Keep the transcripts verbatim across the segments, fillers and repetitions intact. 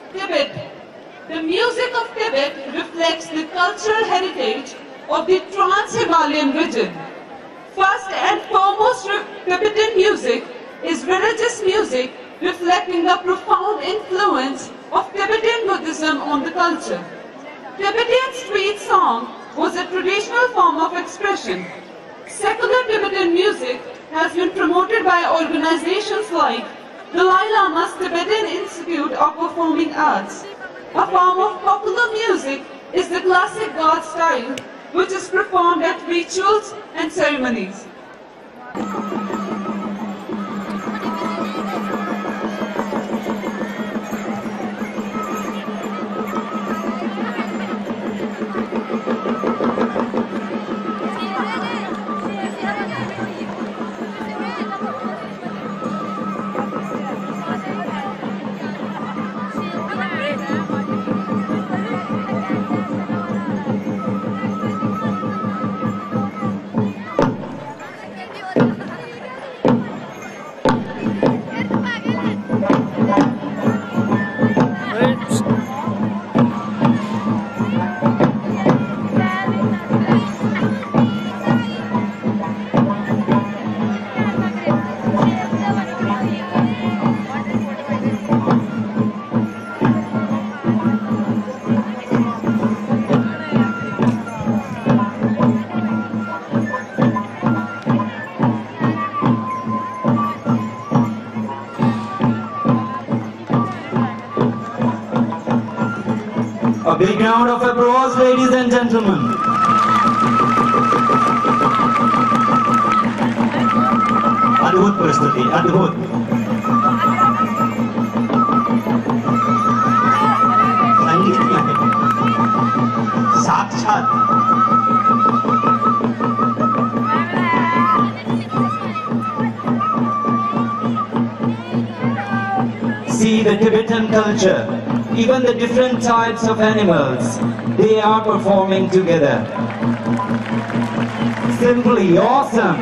Tibbet. The music of Tibbet reflects the cultural heritage of the Trans-Himalayan region. First and foremost, Tibetan music is religious music reflecting the profound influence of Tibetan Buddhism on the culture. Tibetan street song was a traditional form of expression. Secular Tibetan music has been promoted by organizations like the Dalai Lama's Tibetan Institute of Performing Arts. A form of popular music is the classic God style, which is performed at rituals and ceremonies. A big round of applause, ladies and gentlemen. Adbhut prastuti, adbhut. Sangeet mein साक्षात See the Tibetan culture. Even the different types of animals, they are performing together. Simply awesome.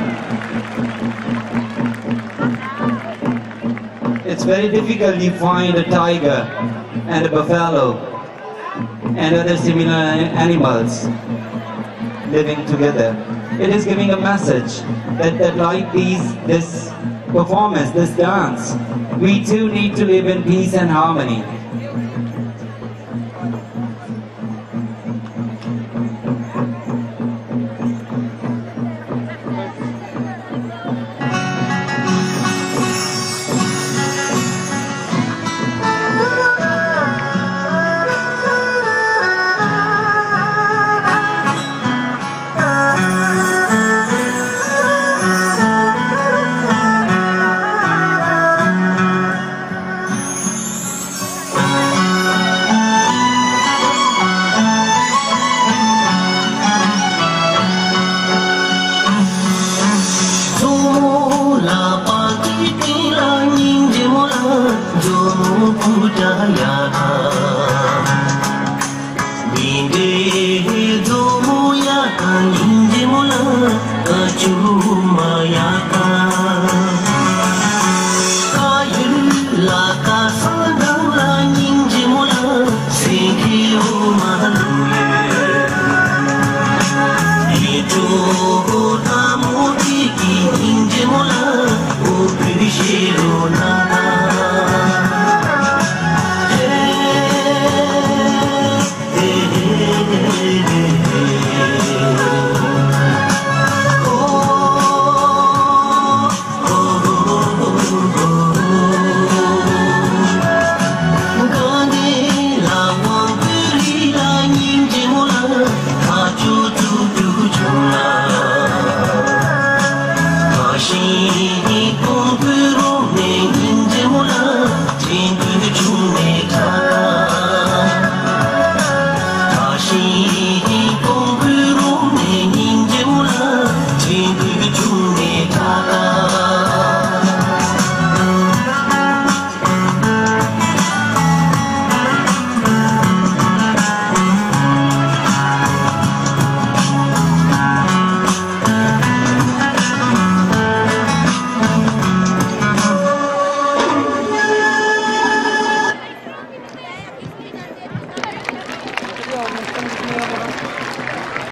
It's very difficult to find a tiger and a buffalo and other similar animals living together. It is giving a message that, that like these, this performance, this dance, we too need to live in peace and harmony. Hey organization,